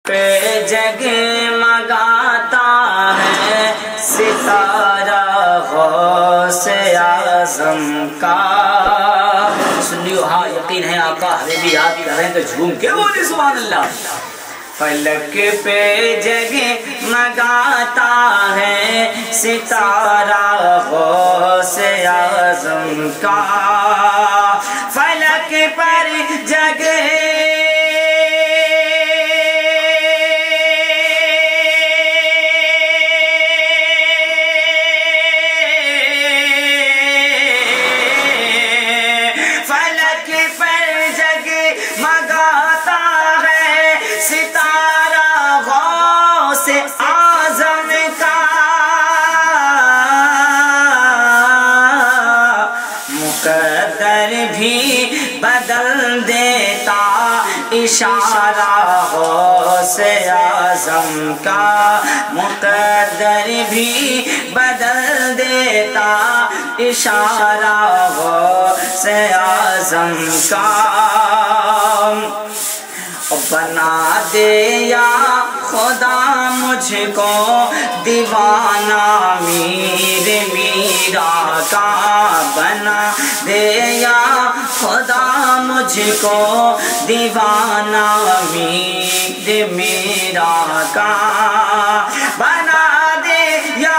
پہ جگمگاتا ہے ستارہ غوث اعظم کا۔ سنیو ہاں یقین ہے آقا حبیبی یاد کر رہے ہیں تو جھوم کے بولے سبحان اللہ۔ فلک پہ جگمگاتا ہے ستارہ غوث اعظم کا، فلک پر مقدر بھی بدل دیتا اشارہ غوث اعظم کا، مقدر بھی بدل دیتا اشارہ غوث اعظم کا۔ بنا دے یا خدا مجھ کو دیوانہ میر میرا کا، بنا دے یا خدا مجھ کو دیوانہ میر میرا کا، بنا دے یا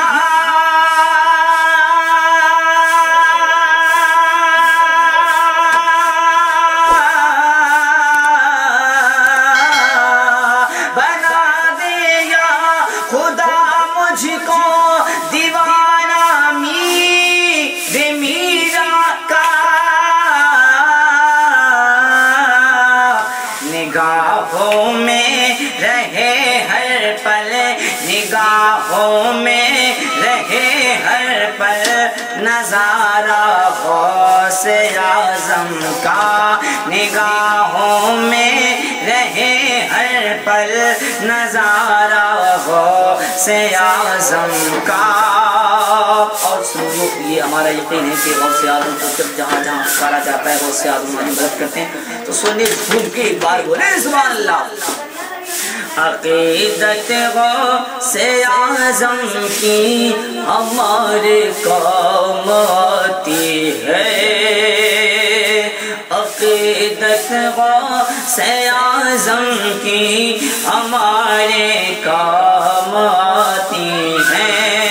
نگاہوں میں رہے ہر پل، نگاہوں میں رہے ہر پل نظارہ غوث اعظم کا، نگاہوں میں رہے ہر پل نظارہ غوث اعظم کا۔ اور سنو یہ ہمارا یقین ہے کہ غوث اعظم کو جب جہاں جہاں پکارا جاتا ہے غوث اعظم ہماری مدد کرتے ہیں، تو سنیے جھوم کے ایک بار بولے سبحان اللہ۔ عقیدت غوث اعظم کی ہمارے کام آتی ہے، عقیدت غوث اعظم کی ہمارے کام آتی ہے،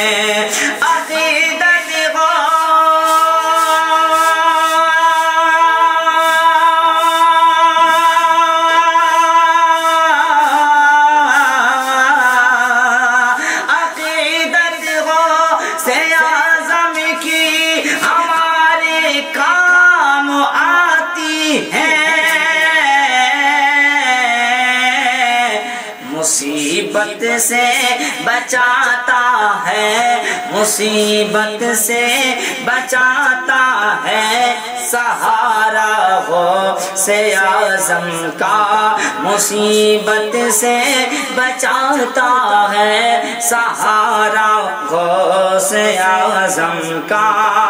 مصیبت سے بچاتا ہے، مصیبت سے بچاتا ہے سہارا غوث اعظم کا، مصیبت سے بچاتا ہے سہارا غوث اعظم کا،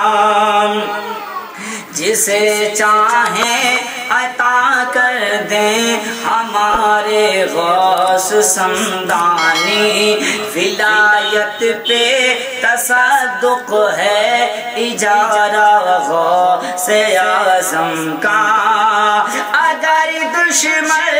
جسے چاہیں عطا کر دیں ہمارے غوث سمدانی، ولایت پہ تصدق ہے اجارہ غوث اعظم کا، اگر دشمن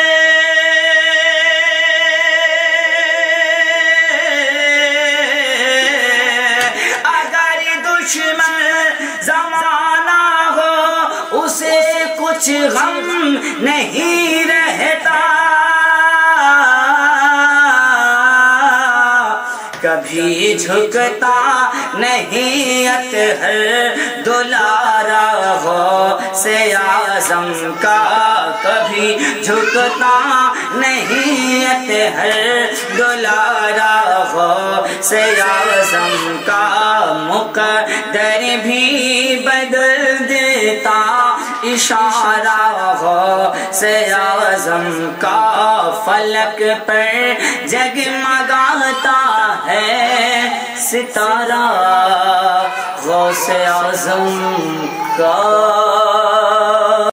زمانہ ہو اسے کچھ غم نہیں رہتا، کبھی جھکتا نہیں اطہر دلارا غوث اعظم کا، کبھی جھکتا نہیں اطہر دلارا غوث اعظم کا، مقدر بھی بدل دیتا اشارہ غوث اعظم کا، فلک پر جگمگاتا ہے ستارہ غوث اعظم کا۔